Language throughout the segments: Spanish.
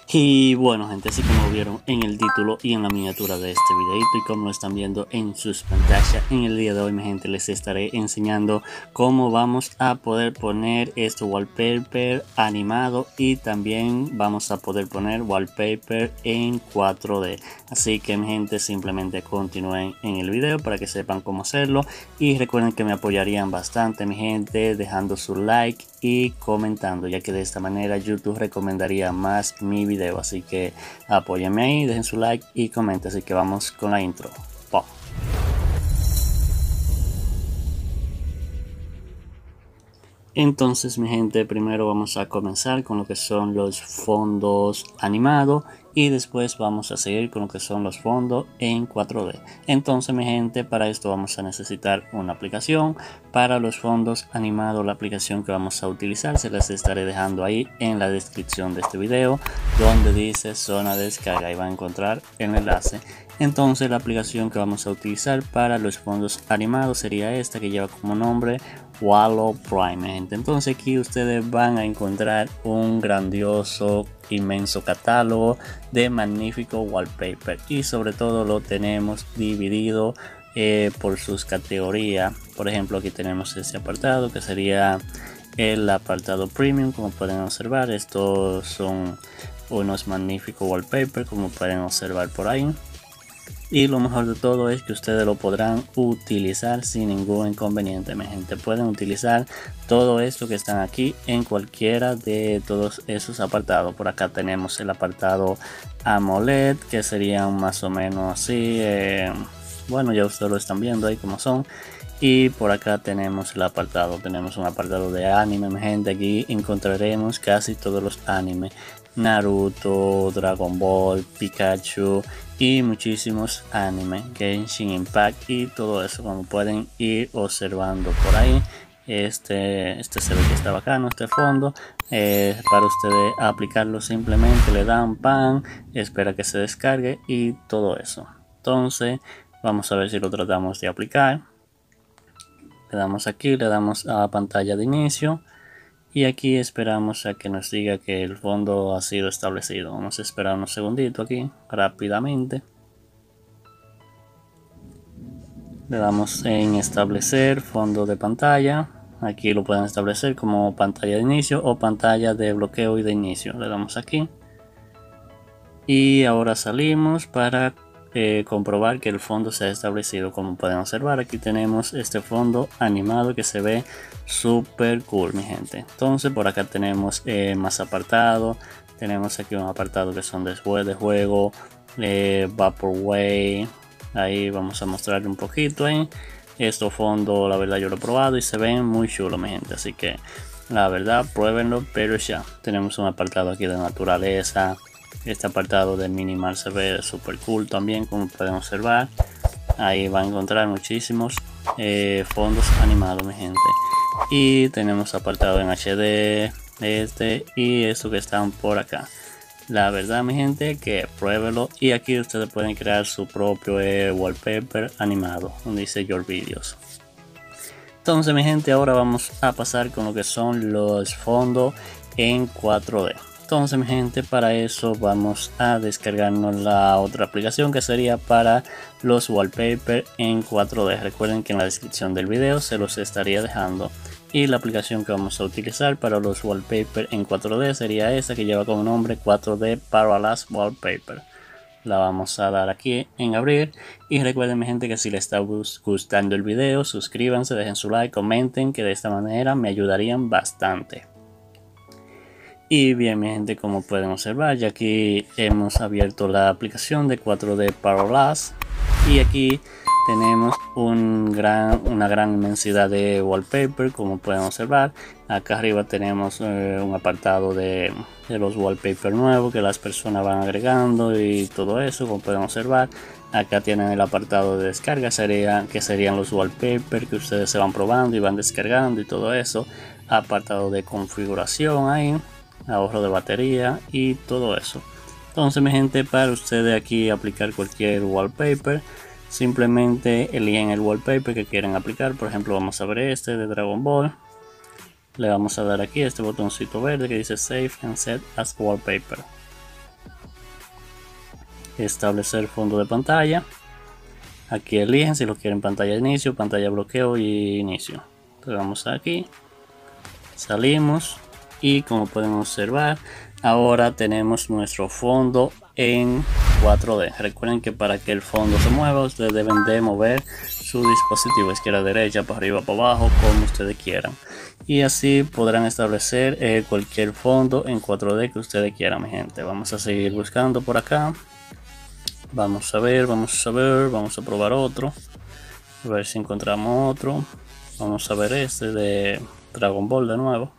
Y bueno gente, así como vieron en el título y en la miniatura de este videito y como lo están viendo en sus pantallas, en el día de hoy mi gente les estaré enseñando cómo vamos a poder poner este wallpaper animado y también vamos a poder poner wallpaper en 4D. Así que mi gente, simplemente continúen en el video para que sepan cómo hacerlo y recuerden que me apoyarían bastante mi gente dejando su like y comentando, ya que de esta manera YouTube recomendaría más mi video. Así que apóyenme ahí, dejen su like y comenten. Así que vamos con la intro. ¡Pum! Entonces mi gente, primero vamos a comenzar con lo que son los fondos animados y después vamos a seguir con lo que son los fondos en 4D. Entonces mi gente, para esto vamos a necesitar una aplicación. Para los fondos animados, la aplicación que vamos a utilizar se las estaré dejando ahí en la descripción de este video, donde dice zona de descarga, ahí va a encontrar el enlace. Entonces la aplicación que vamos a utilizar para los fondos animados sería esta, que lleva como nombre Wallo Prime, gente. Entonces aquí ustedes van a encontrar un grandioso, inmenso catálogo de magnífico wallpaper y sobre todo lo tenemos dividido por sus categorías. Por ejemplo, aquí tenemos este apartado que sería el apartado premium. Como pueden observar, estos son unos magníficos wallpaper, como pueden observar por ahí. Y lo mejor de todo es que ustedes lo podrán utilizar sin ningún inconveniente, mi gente. Pueden utilizar todo esto que están aquí en cualquiera de todos esos apartados. Por acá tenemos el apartado AMOLED, que serían más o menos así. Bueno, ya ustedes lo están viendo ahí como son. Y por acá tenemos el apartado, tenemos un apartado de anime, mi gente. Aquí encontraremos casi todos los animes: Naruto, Dragon Ball, Pikachu y muchísimos animes, Genshin Impact y todo eso, como pueden ir observando por ahí. Este se ve que está bacano, este fondo. Para ustedes aplicarlo, simplemente le dan pan, espera que se descargue y todo eso. Entonces vamos a ver si lo tratamos de aplicar. Le damos aquí, le damos a pantalla de inicio y aquí esperamos a que nos diga que el fondo ha sido establecido. Vamos a esperar unos segunditos aquí rápidamente. Le damos en establecer fondo de pantalla. Aquí lo pueden establecer como pantalla de inicio o pantalla de bloqueo y de inicio. Le damos aquí y ahora salimos para comprobar que el fondo se ha establecido. Como pueden observar, aquí tenemos este fondo animado que se ve súper cool, mi gente. Entonces por acá tenemos más apartados. Tenemos aquí un apartado que son después de juego, Vaporwave. Ahí vamos a mostrarle un poquito ahí. Estos fondos, la verdad, yo lo he probado y se ven muy chulos, mi gente. Así que la verdad, pruébenlo. Pero ya tenemos un apartado aquí de naturaleza. Este apartado de minimal se ve súper cool también, como pueden observar. Ahí van a encontrar muchísimos fondos animados, mi gente. Y tenemos apartado en HD, y esto que están por acá. La verdad, mi gente, que pruébelo. Y aquí ustedes pueden crear su propio wallpaper animado, donde dice Your Videos. Entonces, mi gente, ahora vamos a pasar con lo que son los fondos en 4D. Entonces mi gente, para eso vamos a descargarnos la otra aplicación que sería para los wallpaper en 4D. Recuerden que en la descripción del video se los estaría dejando. Y la aplicación que vamos a utilizar para los wallpaper en 4D sería esta, que lleva como nombre 4D Parallax Wallpaper. La vamos a dar aquí en abrir. Y recuerden mi gente que si les está gustando el video, suscríbanse, dejen su like, comenten, que de esta manera me ayudarían bastante. Y bien mi gente, como pueden observar, ya aquí hemos abierto la aplicación de 4D Parallax y aquí tenemos una gran inmensidad de wallpaper, como pueden observar. Acá arriba tenemos un apartado de los wallpaper nuevos que las personas van agregando y todo eso, como pueden observar. Acá tienen el apartado de descarga, que serían los wallpaper que ustedes se van probando y van descargando y todo eso. Apartado de configuración ahí, ahorro de batería y todo eso. Entonces mi gente, para ustedes aquí aplicar cualquier wallpaper, simplemente eligen el wallpaper que quieren aplicar. Por ejemplo, vamos a ver este de Dragon Ball. Le vamos a dar aquí este botoncito verde que dice Save and Set as Wallpaper. establecer fondo de pantalla. Aquí eligen si lo quieren pantalla de inicio, pantalla de bloqueo y inicio. Le damos aquí, salimos y como pueden observar, ahora tenemos nuestro fondo en 4D. Recuerden que para que el fondo se mueva, ustedes deben de mover su dispositivo izquierda, derecha, para arriba, para abajo, como ustedes quieran. Y así podrán establecer cualquier fondo en 4D que ustedes quieran, mi gente. Vamos a seguir buscando por acá. Vamos a ver, vamos a probar otro. A ver si encontramos otro. Vamos a ver este de Dragon Ball de nuevo.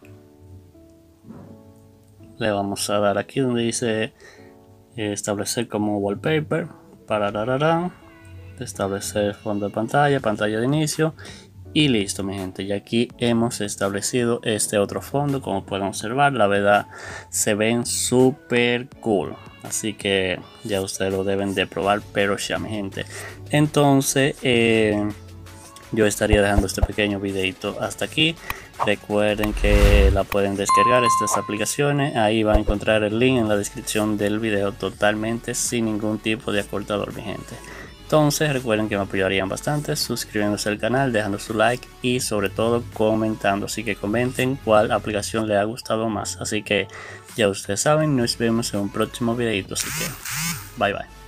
Le vamos a dar aquí donde dice establecer como wallpaper. Para establecer fondo de pantalla, pantalla de inicio. Y listo, mi gente. Y aquí hemos establecido este otro fondo. Como pueden observar, la verdad se ven súper cool. Así que ya ustedes lo deben de probar, pero ya, mi gente. Entonces yo estaría dejando este pequeño videito hasta aquí. Recuerden que la pueden descargar estas aplicaciones. Ahí van a encontrar el link en la descripción del video, totalmente sin ningún tipo de acortador, mi gente. Entonces recuerden que me apoyarían bastante suscribiéndose al canal, dejando su like y sobre todo comentando. Así que comenten cuál aplicación les ha gustado más. Así que ya ustedes saben, nos vemos en un próximo videito. Así que bye bye.